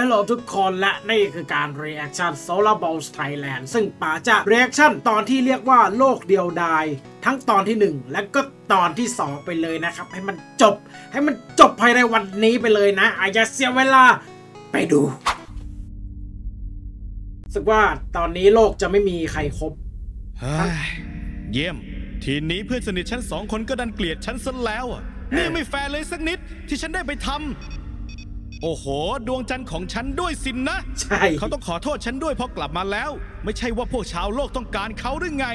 ลโหลทุกคนและนี่คือการ reaction Solar Balls Thailand ซึ่งป๋าจะ reaction ตอนที่เรียกว่าโลกเดียวดายทั้งตอนที่1และก็ตอนที่2ไปเลยนะครับให้มันจบภายในวันนี้ไปเลยนะอย่าเสียเวลาไปดูรู้สึกว่าตอนนี้โลกจะไม่มีใครครบเยี่ยมทีนี้เพื่อนสนิทฉัน2 คนก็ดันเกลียดฉันซะแล้วนี่ไม่แฟร์เลยสักนิดที่ฉันได้ไปทำโอ้โหดวงจันทร์ของฉันด้วยสินนะใช่เขาต้องขอโทษฉันด้วยเพราะกลับมาแล้วไม่ใช่ว่าพวกชาวโลกต้องการเขาหรือไง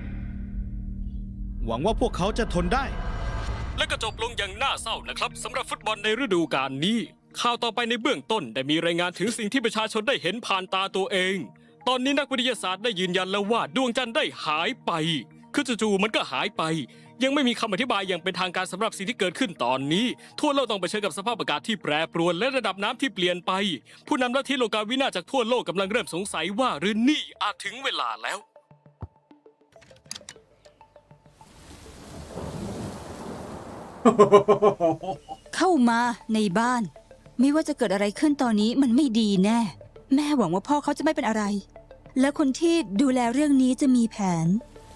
หวังว่าพวกเขาจะทนได้และก็จบลงอย่างน่าเศร้านะครับสำหรับฟุตบอลในฤดูกาลนี้ข่าวต่อไปในเบื้องต้นได้มีรายงานถึงสิ่งที่ประชาชนได้เห็นผ่านตาตัวเองตอนนี้นักวิทยาศาสตร์ได้ยืนยันแล้วว่าดวงจันทร์ได้หายไปคือจู่ๆมันก็หายไปยังไม่มีคำอธิบายอย่างเป็นทางการสำหรับสิ่งที่เกิดขึ้นตอนนี้ทั่วโลกต้องเผชิญกับสภาพอากาศที่แปรปรวนและระดับน้ำที่เปลี่ยนไปผู้นำลัทธิโลกาวินาศจากทั่วโลกกำลังเริ่มสงสัยว่าหรือนี่อาจถึงเวลาแล้วเข้ามาในบ้านไม่ว่าจะเกิดอะไรขึ้นตอนนี้มันไม่ดีแน่แม่หวังว่าพ่อเขาจะไม่เป็นอะไรและคนที่ดูแลเรื่องนี้จะมีแผน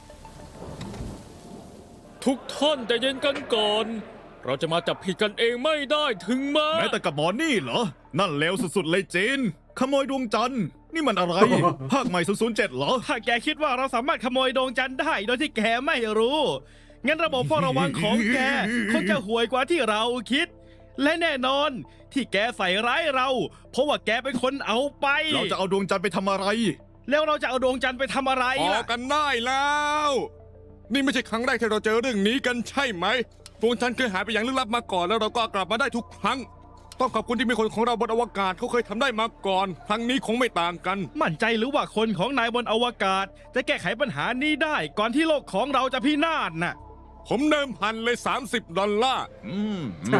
ทุกท่านใจเย็นกันก่อนเราจะมาจับผิดกันเองไม่ได้ถึงมาแม้แต่กับหมอนี่เหรอนั่นเลวสุดๆเลยจีนขโมยดวงจันทร์นี่มันอะไร ภาคใหม่007เหรอถ้าแกคิดว่าเราสามารถขโมยดวงจันทร์ได้โดยที่แกไม่รู้งั้นระบบเฝ้าระวังของแกคงจะห่วยกว่าที่เราคิดและแน่นอนที่แกใส่ร้ายเราเพราะว่าแกเป็นคนเอาไปเราจะเอาดวงจันทร์ไปทำอะไรแล้วเราจะเอาดวงจันทร์ไปทำอะไรล่ะกันได้แล้วนี่ไม่ใช่ครั้งแรกที่เราเจอเรื่องนี้กันใช่ไหมดวงจันทร์เคยหายไปอย่างลึกลับมาก่อนแล้วเราก็กลับมาได้ทุกครั้งต้องขอบคุณที่มีคนของเราบนอวกาศเขาเคยทำได้มาก่อนครั้งนี้คงไม่ต่างกันมั่นใจหรือว่าคนของนายบนอวกาศจะแก้ไขปัญหานี้ได้ก่อนที่โลกของเราจะพินาศน่ะผมเดิมพันเลย$30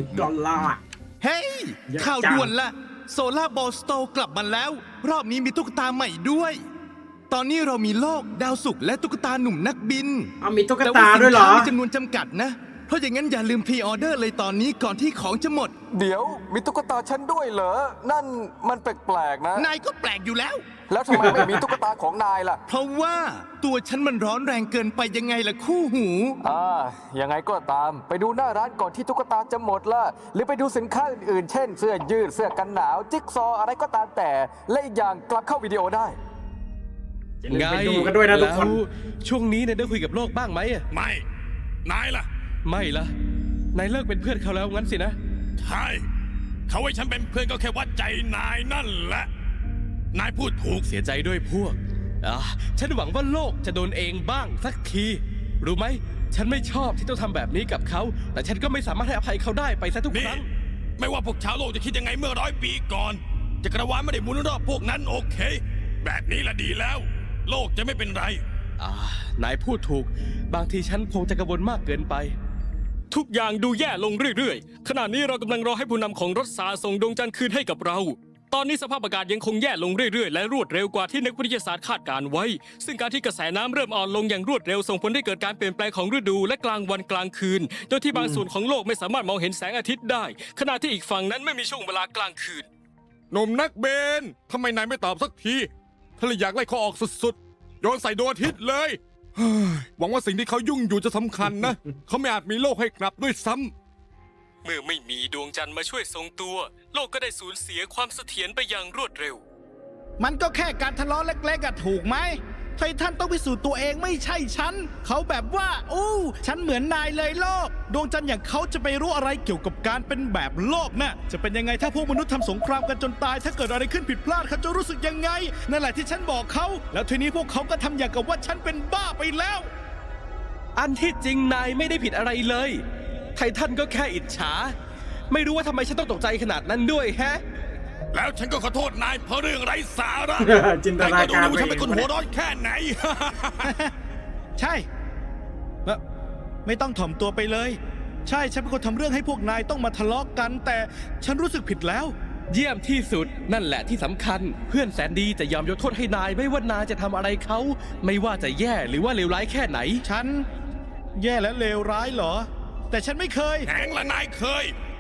$30 เฮ้ยข่าวด่วนละโซล่าบอลสโตกลับมาแล้วรอบนี้มีตุ๊กตาใหม่ด้วยตอนนี้เรามีโลกดาวศุกร์และตุ๊กตาหนุ่มนักบินมีตุ๊กตาด้วยเหรอมีจำนวนจำกัดนะเพราะอย่างนั้นอย่าลืมพรีออเดอร์เลยตอนนี้ก่อนที่ของจะหมดเดี๋ยวมีตุ๊กตาฉันด้วยเหรอนั่นมันแปลกๆนะนายก็แปลกอยู่แล้วแล้วทำไมไม่มีตุ๊กตาของนายล่ะเพราะว่าตัวฉันมันร้อนแรงเกินไปยังไงล่ะคู่หูยังไงก็ตามไปดูหน้าร้านก่อนที่ตุ๊กตาจะหมดล่ะหรือไปดูสินค้าอื่นๆเช่นเสื้อยืดเสื้อกันหนาวจิ๊กซออะไรก็ตามแต่และอีกอย่างกลับเข้าวิดีโอได้ไงดูกันด้วยนะทุกคนช่วงนี้นายได้คุยกับโลกบ้างไหมไม่นายล่ะไม่ละนายเลิกเป็นเพื่อนเขาแล้วงั้นสินะใช่เขาให้ฉันเป็นเพื่อนก็แค่วัดใจนายนั่นแหละนายพูดถูกเสียใจด้วยพวกฉันหวังว่าโลกจะโดนเองบ้างสักทีรู้ไหมฉันไม่ชอบที่ต้องทำแบบนี้กับเขาแต่ฉันก็ไม่สามารถให้อภัยเขาได้ไปซะทุกครั้งไม่ว่าพวกชาวโลกจะคิดยังไงเมื่อ100 ปีก่อนจักรวาลไม่ได้หมุนรอบพวกนั้นโอเคแบบนี้ละดีแล้วโลกจะไม่เป็นไรนายพูดถูกบางทีฉันคงจะกังวลมากเกินไปทุกอย่างดูแย่ลงเรื่อยๆขณะนี้เรากำลังรอให้ผู้นำของรัสซาส่งดวงจันทร์คืนให้กับเราตอนนี้สภาพอากาศยังคงแย่ลงเรื่อยๆและรวดเร็วกว่าที่นักวิทยาศาสตร์คาดการไว้ซึ่งการที่กระแสน้ำเริ่มอ่อนลงอย่างรวดเร็วส่งผลให้เกิดการเปลี่ยนแปลงของฤดูและกลางวันกลางคืนโดยที่บางส่วนของโลกไม่สามารถมองเห็นแสงอาทิตย์ได้ขณะที่อีกฝั่งนั้นไม่มีช่วงเวลากลางคืนหนุ่มนักเบนทำไมนายไม่ตอบสักทีถ้าอยากไล่เขาออกสุดๆโยนใส่ดวงอาทิตย์เลยหวังว่าสิ่งที่เขายุ่งอยู่จะสำคัญนะเขาไม่อาจมีโลกให้กลับด้วยซ้ำเมื่อไม่มีดวงจันทร์มาช่วยทรงตัวโลกก็ได้สูญเสียความเสถียรไปอย่างรวดเร็วมันก็แค่การทะเลาะเล็กๆถูกไหมไททันต้องพิสูจน์ตัวเองไม่ใช่ฉันเขาแบบว่าฉันเหมือนนายเลยโลกดวงจันทร์อย่างเขาจะไปรู้อะไรเกี่ยวกับการเป็นแบบโลกน่ะจะเป็นยังไงถ้าพวกมนุษย์ทำสงครามกันจนตายถ้าเกิดอะไรขึ้นผิดพลาดเขาจะรู้สึกยังไงนั่นแหละที่ฉันบอกเขาแล้วทีนี้พวกเขาก็ทำอย่างกับว่าฉันเป็นบ้าไปแล้วอันที่จริงนายไม่ได้ผิดอะไรเลยไททันก็แค่อิจฉาไม่รู้ว่าทำไมฉันต้องตกใจขนาดนั้นด้วยแฮะแล้วฉันก็ขอโทษนายเพราะเรื่องไร้สาระจินตนาการว่าฉันเป็นคนหัวร้อนแค่ไหนใช่ไม่ต้องถ่อมตัวไปเลยใช่ฉันเป็นคนทำเรื่องให้พวกนายต้องมาทะเลาะกันแต่ฉันรู้สึกผิดแล้วเยี่ยมที่สุดนั่นแหละที่สำคัญเพื่อนแสนดีจะยอมยกโทษให้นายไม่ว่านายจะทำอะไรเขาไม่ว่าจะแย่หรือว่าเลวร้ายแค่ไหนฉันแย่และเลวร้ายเหรอแต่ฉันไม่เคยแหงละนายเคย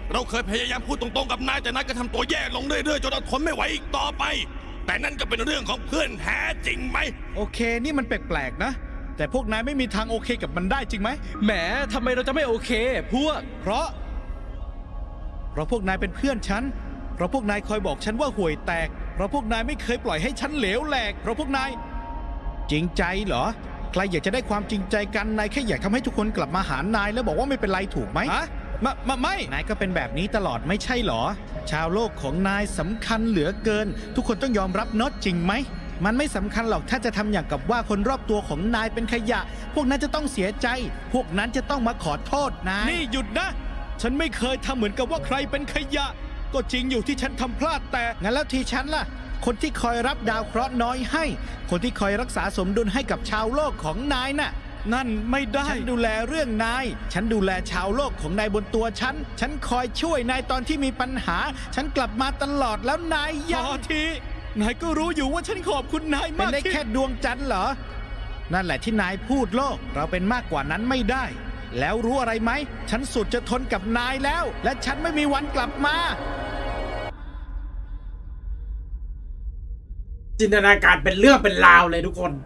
เราเคยพยายามพูดตรงๆกับนายแต่นายก็ทำตัวแย่ลงเรื่อยๆจนเราทนไม่ไหวอีกต่อไปแต่นั่นก็เป็นเรื่องของเพื่อนแท้จริงไหมโอเคนี่มันแปลกๆนะแต่พวกนายไม่มีทางโอเคกับมันได้จริงไหมแหมทำไมเราจะไม่โอเคพวกเพราะพวกนายเป็นเพื่อนฉันเพราะพวกนายคอยบอกฉันว่าห่วยแตกเพราะพวกนายไม่เคยปล่อยให้ฉันเหลวแหลกเพราะพวกนายจริงใจเหรอใครอยากจะได้ความจริงใจกันนายแค่อยากทำให้ทุกคนกลับมาหานายแล้วบอกว่าไม่เป็นไรถูกไหมฮะไม่นายก็เป็นแบบนี้ตลอดไม่ใช่เหรอชาวโลกของนายสำคัญเหลือเกินทุกคนต้องยอมรับน็อตจริงไหมมันไม่สำคัญหรอกถ้าจะทำอย่างกับว่าคนรอบตัวของนายเป็นขยะพวกนั้นจะต้องเสียใจพวกนั้นจะต้องมาขอโทษนายนี่หยุดนะฉันไม่เคยทำเหมือนกับว่าใครเป็นขยะก็จริงอยู่ที่ฉันทำพลาดแต่งั้นแล้วที่ฉันล่ะคนที่คอยรับดาวเคราะห์น้อยให้คนที่คอยรักษาสมดุลให้กับชาวโลกของนายน่ะนั่นไม่ได้ฉันดูแลเรื่องนายฉันดูแลชาวโลกของนายบนตัวฉันคอยช่วยนายตอนที่มีปัญหาฉันกลับมาตลอดแล้วนายยังทีนายก็รู้อยู่ว่าฉันขอบคุณนายมากเป็นได้แค่ดวงจันทร์เหรอนั่นแหละที่นายพูดโลกเราเป็นมากกว่านั้นไม่ได้แล้วรู้อะไรไหมฉันสุดจะทนกับนายแล้วและฉันไม่มีวันกลับมาจินตนาการเป็นเรื่องเป็นราวเลยทุกคน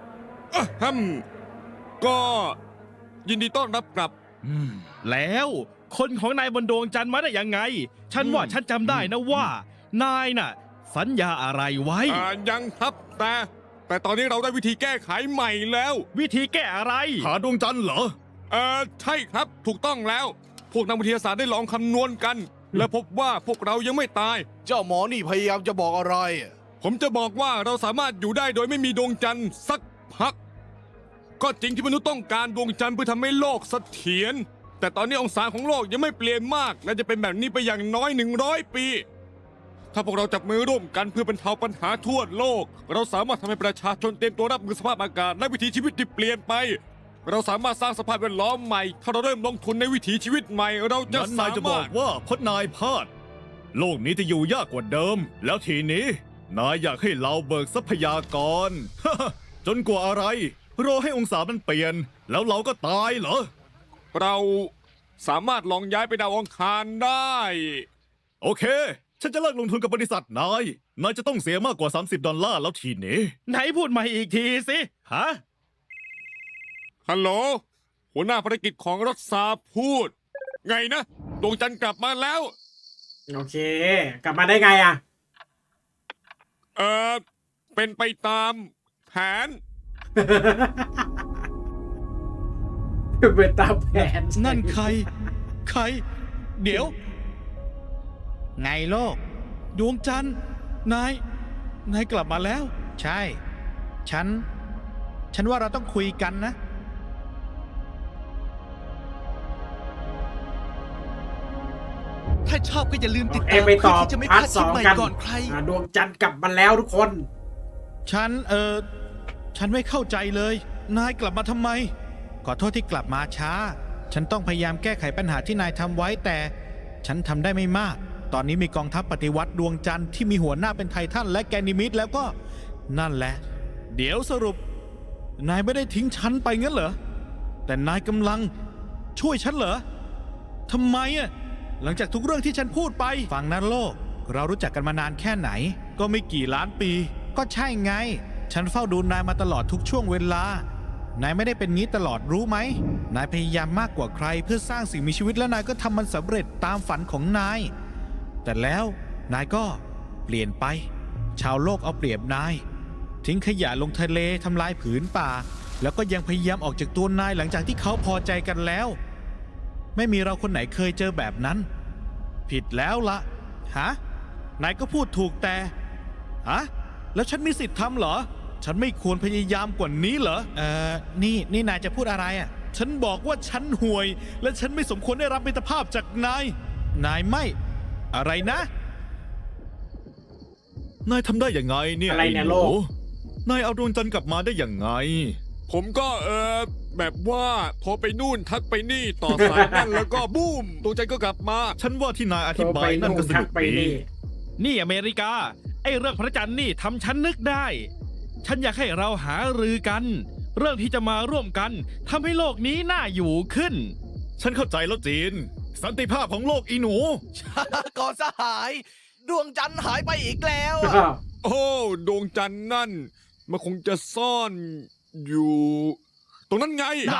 ก็ยินดีต้อนรับกลับแล้วคนของนายบนดวงจันทร์มาได้ยังไงฉันว่าฉันจำได้นะว่านายน่ะสัญญาอะไรไว้ยังครับแต่ตอนนี้เราได้วิธีแก้ไขใหม่แล้ววิธีแก้อะไรหาดวงจันทร์เหรอใช่ครับถูกต้องแล้วพวกนักวิทยาศาสตร์ได้ลองคำนวณกันและพบว่าพวกเรายังไม่ตายเจ้าหมอนี่พยายามจะบอกอะไรผมจะบอกว่าเราสามารถอยู่ได้โดยไม่มีดวงจันทร์สักพักก็จริงที่มนุษย์ต้องการดวงจันทร์เพื่อทำให้โลกเสถียรแต่ตอนนี้องศาของโลกยังไม่เปลี่ยนมากและจะเป็นแบบนี้ไปอย่างน้อย100 ปีถ้าพวกเราจับมือร่วมกันเพื่อบรรเทาปัญหาทั่วโลกเราสามารถทำให้ประชาชนเตรียมตัวรับมือสภาพอากาศและวิถีชีวิตที่เปลี่ยนไปเราสามารถสร้างสภาพแวดล้อมใหม่ถ้าเราเริ่มลงทุนในวิถีชีวิตใหม่เราจะสามารถนายจะบอกว่าเพราะนายพลาดโลกนี้จะอยู่ยากกว่าเดิมแล้วทีนี้นายอยากให้เราเบิกทรัพยากร จนกว่าอะไรรอให้องศามันเปลี่ยนแล้วเราก็ตายเหรอเราสามารถลองย้ายไปดาวอังคารได้โอเคฉันจะเลิกลงทุนกับบริษัทนายจะต้องเสียมากกว่า$30แล้วทีนี้ไหนพูดใหม่อีกทีสิฮะฮัลโหลหัวหน้าภารกิจของรัฐสาพูดไงนะดวงจันทร์กลับมาแล้วโอเคกลับมาได้ไงอ่ะเป็นไปตามแผนเป็นตามแผนนั่นใครเดี๋ยวไงโลกดวงจันทร์นายกลับมาแล้วใช่ฉันว่าเราต้องคุยกันนะถ้าชอบก็อย่าลืมติดตามไปต่อที่จะไม่พพาลาร์ดท 2 คลิปใหม่กันก่อนใครดวงจันทร์กลับมาแล้วทุกคนฉันไม่เข้าใจเลยนายกลับมาทำไมขอโทษที่กลับมาช้าฉันต้องพยายามแก้ไขปัญหาที่นายทำไว้แต่ฉันทำได้ไม่มากตอนนี้มีกองทัพปฏิวัติดวงจันทร์ที่มีหัวหน้าเป็นไททันและแกนิมิดแล้วก็นั่นแหละเดี๋ยวสรุปนายไม่ได้ทิ้งฉันไปงั้นเหรอแต่นายกำลังช่วยฉันเหรอทำไมอ่ะหลังจากทุกเรื่องที่ฉันพูดไปฟังนะโลกเรารู้จักกันมานานแค่ไหนก็ไม่กี่ล้านปีก็ใช่ไงฉันเฝ้าดูนายมาตลอดทุกช่วงเวลานายไม่ได้เป็นงี้ตลอดรู้ไหมนายพยายามมากกว่าใครเพื่อสร้างสิ่งมีชีวิตและนายก็ทำมันสำเร็จตามฝันของนายแต่แล้วนายก็เปลี่ยนไปชาวโลกเอาเปรียบนายทิ้งขยะลงทะเลทำลายผืนป่าแล้วก็ยังพยายามออกจากตัวนายหลังจากที่เขาพอใจกันแล้วไม่มีเราคนไหนเคยเจอแบบนั้นผิดแล้วละนายก็พูดถูกแต่แล้วฉันมีสิทธิ์ทำเหรอฉันไม่ควรพยายามกว่านี้เหรอนี่นายจะพูดอะไรอ่ะฉันบอกว่าฉันห่วยและฉันไม่สมควรได้รับมิตรภาพจากนายไม่อะไรนะนายทำได้ยังไงเนี่ยอะไรเนี่ยโลกนายเอาดวงจันทร์กลับมาได้ยังไงผมก็แบบว่าโทรไปนู่นทักไปนี่ต่อสายนั่นแล้วก็บูมดวงจันทร์ก็กลับมาฉันว่าที่นายอธิบายนั่นก็สนุกดีนี่อเมริกาไอ้เรื่องพระจันทร์นี่ทำฉันนึกได้ฉันอยากให้เราหารือกันเรื่องที่จะมาร่วมกันทำให้โลกนี้น่าอยู่ขึ้นฉันเข้าใจแล้วจีนสันติภาพของโลกอีหนูก่อนสหาย ดวงจันทร์หายไปอีกแล้วอะโอ้ดวงจันทร์นั่นมันคงจะซ่อนอยู่ ตรงนั้นไงไหน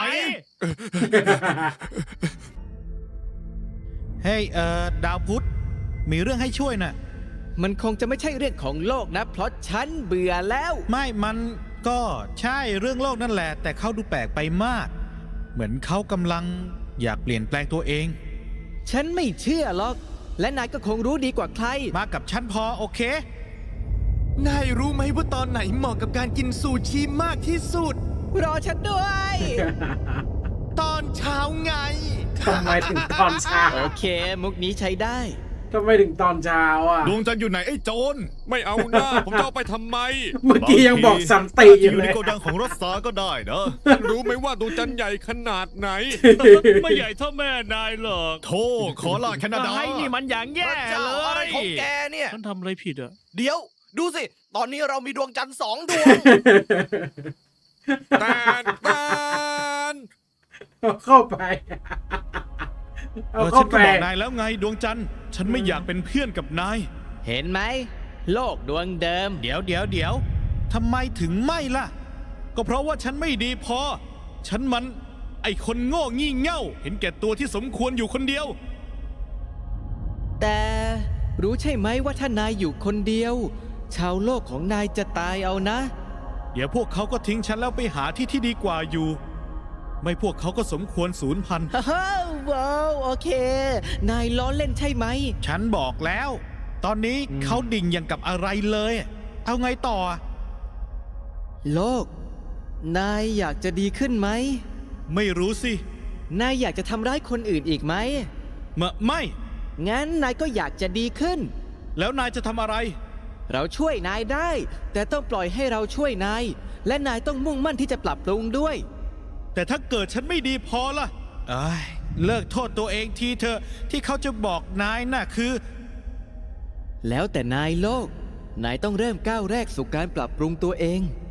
เฮ้ยดาวพุธมีเรื่องให้ช่วยน่ะมันคงจะไม่ใช่เรื่องของโลกนะ เพราะฉันเบื่อแล้วไม่มันก็ใช่เรื่องโลกนั่นแหละ แต่เขาดูแปลกไปมาก เหมือนเขากำลังอยากเปลี่ยนแปลงตัวเองฉันไม่เชื่อหรอก และนายก็คงรู้ดีกว่าใครมากับฉันพอโอเคนายรู้ไหมว่าตอนไหนเหมาะกับการกินซูชิมากที่สุดรอฉันด้วยตอนเช้าไงทำไมถึงตอนเช้าโอเค มุกนี้ใช้ได้ทำไมถึงตอนเช้าอ่ะดวงจันทร์อยู่ไหนไอ้โจรไม่เอาหน้า ผมจะเอาไปทำไมเมื่อกี้ยังบอกสันติอาจอจะยู่อยู่เลในยโกดังของรถสาก็ได้นะรู้ไหมว่าดวงจันทร์ใหญ่ขนาดไหนไม่ใหญ่เท่าแม่นายหรอกโธ่ขอลาแคนาดาไอ้นี่มันอย่างแย่พระเจ้าเลอะไรยของแกเนี่ยฉันทำอะไรผิดอ่ะเดี๋ยว ดูสิ ตอนนี้เรามีดวงจันทร์2 ดวงแตนเอาเข้าไป เอาเข้าฉันไปก็บอกนายแล้วไงดวงจันทร์ฉันไม่อยากเป็นเพื่อนกับนายเห็นไหม โลกดวงเดิมเดี๋ยวทำไมถึงไม่ล่ะ ก็เพราะว่าฉันไม่ดีพอ ฉันมันไอคนโง่งี่เง่า เห็นแก่ตัวที่สมควรอยู่คนเดียวแต่รู้ใช่ไหมว่าถ้านายอยู่คนเดียว ชาวโลกของนายจะตายเอานะเดี๋ยวพวกเขาก็ทิ้งฉันแล้วไปหาที่ที่ดีกว่าอยู่ ไม่พวกเขาก็สมควรสูญพันธุ์ฮ่าว้าวโอเค นายล้อเล่นใช่ไหมฉันบอกแล้ว ตอนนี้เขาดิ่งอย่างกับอะไรเลย เอาไงต่อโลก นายอยากจะดีขึ้นไหมไม่รู้สินายอยากจะทำร้ายคนอื่นอีกไหมไม่งั้นนายก็อยากจะดีขึ้นแล้วนายจะทำอะไรเราช่วยนายได้ แต่ต้องปล่อยให้เราช่วยนาย และนายต้องมุ่งมั่นที่จะปรับปรุงด้วยแต่ถ้าเกิดฉันไม่ดีพอล่ะเอ้ยเลิกโทษตัวเองทีเถอะที่เขาจะบอกนายน่ะคือแล้วแต่นายโลก นายต้องเริ่มก้าวแรกสู่การปรับปรุงตัวเอง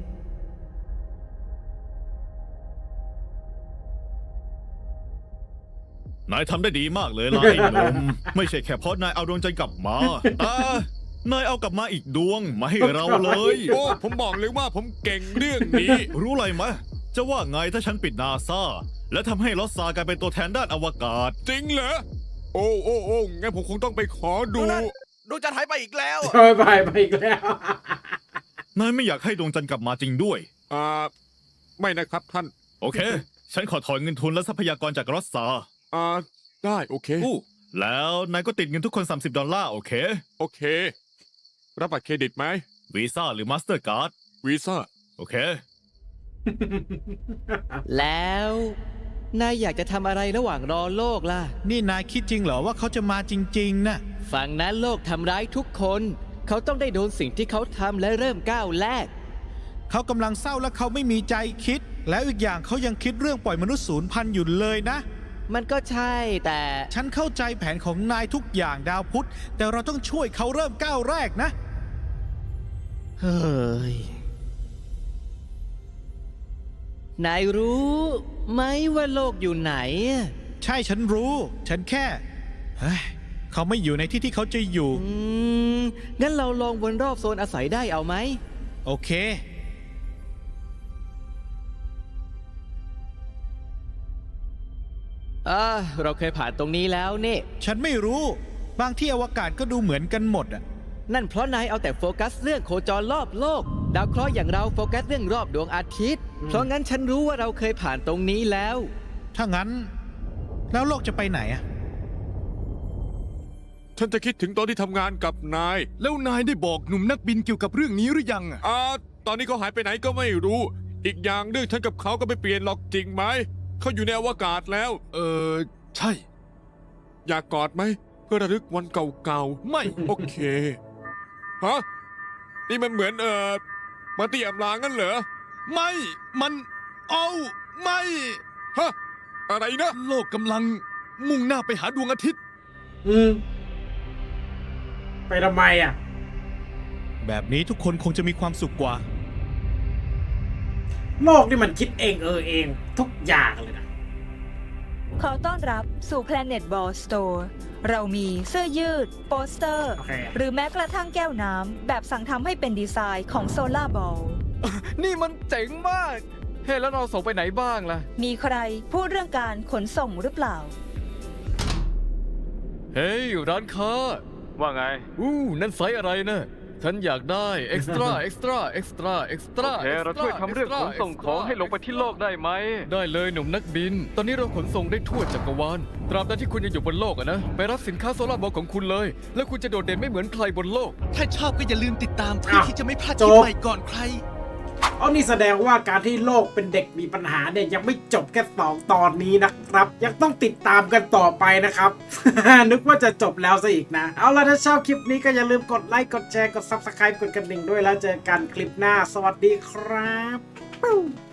นายทำได้ดีมากเลยล่ะไอ้หนุ่ม ไม่ใช่แค่เพราะนายเอาดวงจันทร์กลับมาแต่นายเอากลับมาอีกดวงมาให้เราเลยโอ้ผมบอกเลยว่าผมเก่งเรื่องนี้รู้อะไรไหมจะว่าไงถ้าฉันปิดนาซาและทำให้ลอสซากลายเป็นตัวแทนด้านอวกาศจริงเหรอ โอ้งั้นผมคงต้องไปขอดูดวงจันทร์หายไปอีกแล้วอะไปอีกแล้วนายไม่อยากให้ดวงจันทร์กลับมาจริงด้วยไม่นะครับท่านโอเค ฉันขอถอนเงินทุนและทรัพยากรจากลอสซาได้โอเคแล้วนายก็ติดเงินทุกคน$30โอเคโอเค รับบัตรเครดิตไหมวีซ่าหรือมาสเตอร์การ์ดวีซ่าโอเคแล้ว นายอยากจะทำอะไรระหว่างรอโลกล่ะนี่นายคิดจริงเหรอว่าเขาจะมาจริงๆน่ะฝั่งนั้นโลกทำร้ายทุกคน เขาต้องได้โดนสิ่งที่เขาทำและเริ่มก้าวแรกเขากำลังเศร้าและเขาไม่มีใจคิด แล้วอีกอย่างเขายังคิดเรื่องปล่อยมนุษย์สูญพันธุ์อยู่เลยนะมันก็ใช่แต่ฉันเข้าใจแผนของนายทุกอย่างดาวพุธแต่เราต้องช่วยเขาเริ่มก้าวแรกนะเฮ้ย นายรู้ไหมว่าโลกอยู่ไหนใช่ฉันรู้ ฉันแค่เฮ้ยเขาไม่อยู่ในที่ที่เขาจะอยู่งั้นเราลองวนรอบโซนอาศัยได้เอาไหมโอเคเราเคยผ่านตรงนี้แล้วนี่ฉันไม่รู้ บางที่อวกาศก็ดูเหมือนกันหมดอ่ะนั่นเพราะนายเอาแต่โฟกัสเรื่องโคจรรอบโลก ดาวเคราะห์อย่างเราโฟกัสเรื่องรอบดวงอาทิตย์ เพราะงั้นฉันรู้ว่าเราเคยผ่านตรงนี้แล้วถ้างั้น แล้วโลกจะไปไหนอ่ะฉันจะคิดถึงตอนที่ทำงานกับนายแล้วนายได้บอกหนุ่มนักบินเกี่ยวกับเรื่องนี้หรือยังอะตอนนี้เขาหายไปไหนก็ไม่รู้ อีกอย่างเรื่องฉันกับเขาก็ไม่เปลี่ยนหรอกจริงไหม เขาอยู่ในอวกาศแล้วใช่อยากกอดไหมเพื่อระลึกวันเก่าๆไม่โอเค ฮะ นี่มันเหมือนมาตีอำลางั้นเหรอไม่ มันไม่ฮะ อะไรนะโลกกำลังมุ่งหน้าไปหาดวงอาทิตย์ไปทำไมอ่ะแบบนี้ทุกคนคงจะมีความสุขกว่าโลกนี่มันคิดเองเองทุกอย่างเลยนะขอต้อนรับสู่ Planet Ball Store เรามีเสื้อยืด โปสเตอร์ หรือแม้กระทั่งแก้วน้ำแบบสั่งทำให้เป็นดีไซน์ของ Solar Ball นี่มันเจ๋งมาก เฮ้แล้วเราส่งไปไหนบ้างล่ะมีใครพูดเรื่องการขนส่งหรือเปล่าเฮ้ยร้านค้าว่าไงนั่นไซส์อะไรนะฉันอยากได้เอ็กซ์ตร้าเอ็กซ์ตร้าเอ็กซ์ตร้าเอ็กซ์ตร้าโอเคเราช่วยทำเรื่องขนส่งของให้ลงไปที่โลกได้ไหมได้เลยหนุ่มนักบิน ตอนนี้เราขนส่งได้ทั่วจักรวาลตราบใดที่คุณยังอยู่บนโลกอะนะไปรับสินค้าโซลาร์บอลของคุณเลย แล้วคุณจะโดดเด่นไม่เหมือนใครบนโลกถ้าชอบก็อย่าลืมติดตามเพื่อที่จะไม่พลาดคลิปใหม่ก่อนใครนี่แสดงว่าการที่โลกเป็นเด็กมีปัญหาเนี่ยยังไม่จบแค่2 ตอนนี้นะครับยังต้องติดตามกันต่อไปนะครับ นึกว่าจะจบแล้วซะอีกนะเอาล่ะถ้าชอบคลิปนี้ก็อย่าลืมกดไลค์กดแชร์กด Subscribe กดกระดิ่งด้วยแล้วเจอกันคลิปหน้าสวัสดีครับ